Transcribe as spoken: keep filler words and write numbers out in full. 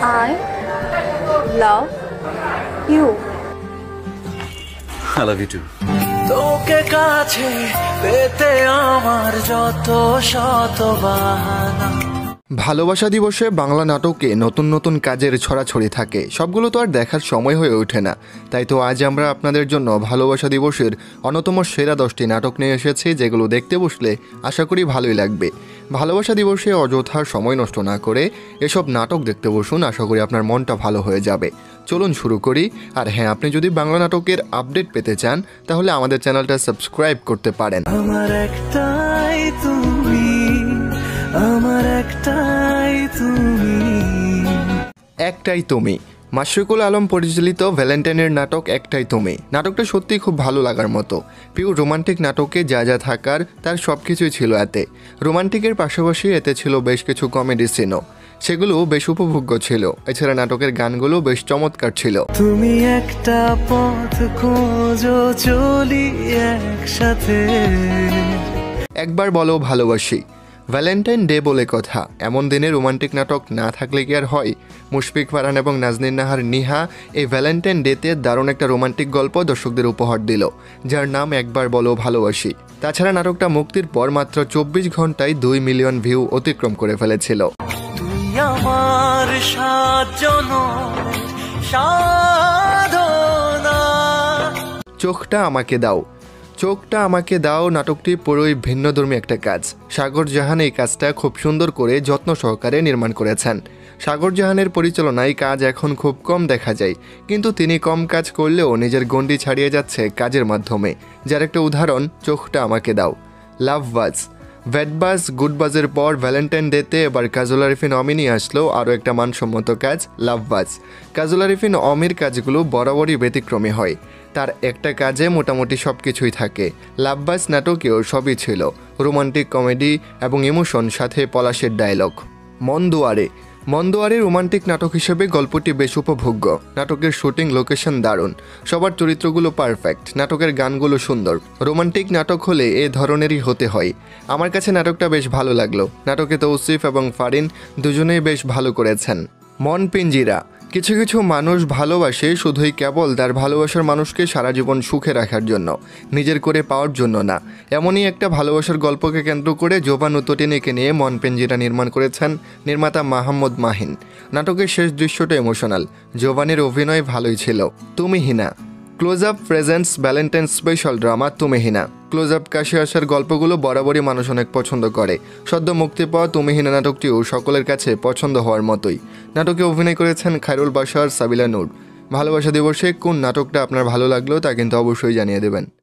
I love you. I love you too. তোকে কাছে পেতে আমার যত শত বাহানা। ভালোবাসা দিবসে বাংলা নাটকে নতুন নতুন কাজের ছড়াছড়ি থাকে, সবগুলো তো আর দেখার সময় হয়ে ওঠে না। তাই তো আজ আমরা আপনাদের জন্য ভালোবাসা দিবসের অন্যতম সেরা দশটি নাটক নিয়ে এসেছি, যেগুলো দেখতে বসলে আশা করি ভালোই লাগবে। ভালোবাসা দিবসে অযথা সময় নষ্ট না করে এসব নাটক দেখতে বসুন, আশা করি আপনার মনটা ভালো হয়ে যাবে। চলুন শুরু করি। আর হ্যাঁ, আপনি যদি বাংলা নাটকের আপডেট পেতে চান তাহলে আমাদের চ্যানেলটা সাবস্ক্রাইব করতে পারেন। আমার একটাই তুমি, আমার একটাই তুমি, একটাই তুমি। মাশরুকুল আলম পরিচালিত ভ্যালেন্টাইনের নাটক একটাই তুমি। নাটকটা সত্যিই খুব ভালো লাগার মতো। পিওর রোমান্টিক নাটকে যা যা থাকার তার সব কিছুই ছিল এতে। রোমান্টিকের পাশাপাশি এতে ছিল বেশ কিছু কমেডি সিনও, সেগুলো বেশ উপভোগ্য ছিল। এছাড়া নাটকের গানগুলো বেশ চমৎকার ছিল। তুমি একটা পথ খোঁজো, চলি একসাথে, একবার বলো ভালোবাসি। ভ্যালেন্টাইন ডে বলে কথা, এমন দিনে রোমান্টিক নাটক না থাকলে কি আর হয়? মুশফিক ফারহান এবং নাজনীন নাহার নিহা এই ভ্যালেন্টাইন ডেতে দারুণ একটা রোমান্টিক গল্প দর্শকদের উপহার দিল, যার নাম একবার বলো ভালোবাসি। তাছাড়া নাটকটা মুক্তির পর মাত্র চব্বিশ ঘন্টায় দুই মিলিয়ন ভিউ অতিক্রম করে ফেলেছিল। তুই আমার সাজনের সাধনা। চোখটা আমাকে দাও। চোখটা আমাকে দাও নাটকটি পুরোই ভিন্নধর্মী একটা কাজ। সাগর জাহান এই কাজটা খুব সুন্দর করে যত্ন সহকারে নির্মাণ করেছেন। সাগর জাহানের পরিচালনায় কাজ এখন খুব কম দেখা যায়, কিন্তু তিনি কম কাজ করলেও নিজের গণ্ডি ছাড়িয়ে যাচ্ছে কাজের মাধ্যমে, যার একটা উদাহরণ চোখটা আমাকে দাও। লাভ বাজ। ভ্যাটবাজ গুডবাজের পর ভ্যালেন্টাইন ডেতে এবার কাজল আরিফিন অমি নিয়ে আসলো আরও একটা মানসম্মত কাজ, লাভবাজ। কাজল আরিফিন অমির কাজগুলো বরাবরই ব্যতিক্রমী হয়, তার একটা কাজে মোটামুটি সব কিছুই থাকে। লাভবাজ নাটকেও সবই ছিল, রোমান্টিক কমেডি এবং ইমোশন, সাথে পলাশের ডায়লগ। মনদুয়ারে। মনদুয়ারে রোমান্টিক নাটক হিসেবে গল্পটি বেশ উপভোগ্য। নাটকের শুটিং লোকেশন দারুণ, সবার চরিত্রগুলো পারফেক্ট, নাটকের গানগুলো সুন্দর। রোমান্টিক নাটক হলে এ ধরনেরই হতে হয়। আমার কাছে নাটকটা বেশ ভালো লাগলো। নাটকে তৌসিফ এবং ফারিন দুজনেই বেশ ভালো করেছেন। মন পিঞ্জিরা। কিছু কিছু মানুষ ভালোবাসে শুধুই কেবল তার ভালোবাসার মানুষকে সারা জীবন সুখে রাখার জন্য, নিজের করে পাওয়ার জন্য না। এমনই একটা ভালোবাসার গল্পকে কেন্দ্র করে জোবান উত্তটিনীকে নিয়ে মন পিঞ্জিরা নির্মাণ করেছেন নির্মাতা মাহমুদ মাহিন। নাটকের শেষ দৃশ্যটা ইমোশনাল, জোবানের অভিনয় ভালোই ছিল। Tumi Hina. Closeup presents Valentine special drama Tumi Hina. Close up কাশে আসার গল্পগুলো বরাবরই মানুষ অনেক পছন্দ করে। সদ্য মুক্তি পাওয়া তুমি হিনা নাটকটিও সকলের কাছে পছন্দ হওয়ার মতোই। নাটকে অভিনয় করেছেন খায়রুল বাশার, সাবিলা নূর। ভালোবাসা দিবসে কোন নাটকটা আপনার ভালো লাগলো তা কিন্তু অবশ্যই জানিয়ে দেবেন।